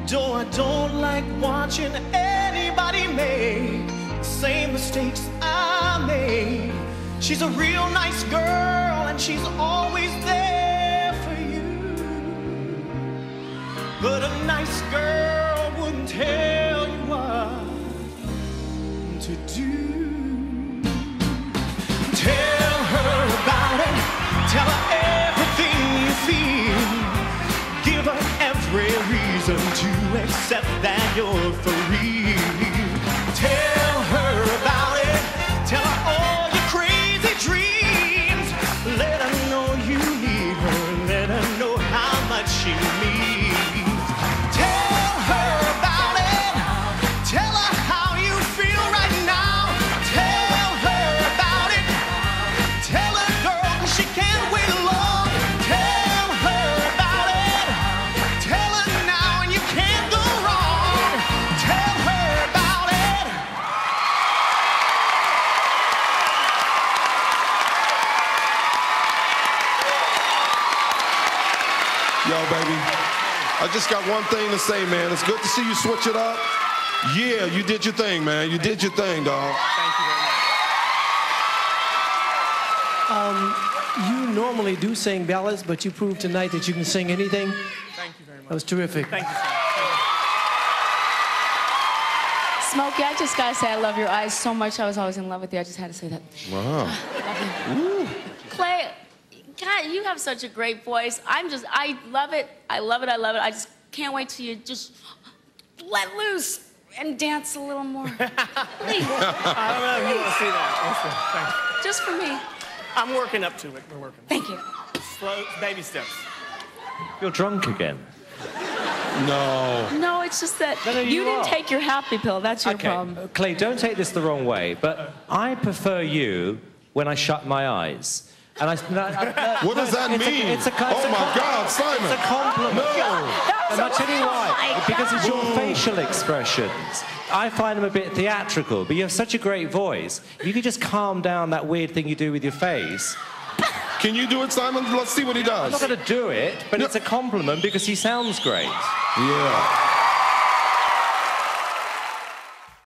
Though I don't like watching anybody make the same mistakes I made. She's a real nice girl and she's always there for you. But a nice girl wouldn't tell you what to do. Tell her about it, tell her everything you feel. Give her every reason to accept that you're for real. Tell her about it, tell her all your crazy dreams. Let her know you need her, let her know how much she means. Tell her about it, tell her how you feel right now. Tell her about it, tell her, girl, 'cause she can't wait long. Tell her about it, tell her now and you can't go wrong. Tell her about it. Yo, baby, I just got one thing to say, man. It's good to see you switch it up. Yeah, you did your thing, man. You did your thing, dog. Thank you very much. You normally do sing ballads, but you proved tonight that you can sing anything. Thank you very much. That was terrific. Thank you, sir. Smokey, I just gotta say I love your eyes so much. I was always in love with you. I just had to say that. Wow. Clay, God, you have such a great voice. I love it. I love it. I love it. I just can't wait till you just let loose and dance a little more. Please. I don't know if you want to see that. Listen, thank you. Just for me. I'm working up to it. We're working. Thank you. Slow, baby steps. You're drunk again. No. No, it's just that No, you didn't are. take your happy pill. That's your problem. Clay, don't take this the wrong way, but I prefer you when I shut my eyes. And What does that mean? It's a Oh my God, Simon. It's a compliment. No. And I'll tell you why. my Because it's your God. facial expressions. I find them a bit theatrical, but you have such a great voice. If you could just calm down that weird thing you do with your face. Can you do it, Simon? Let's see what he I'm not does. going to do it, but it's a compliment because he sounds great. Yeah.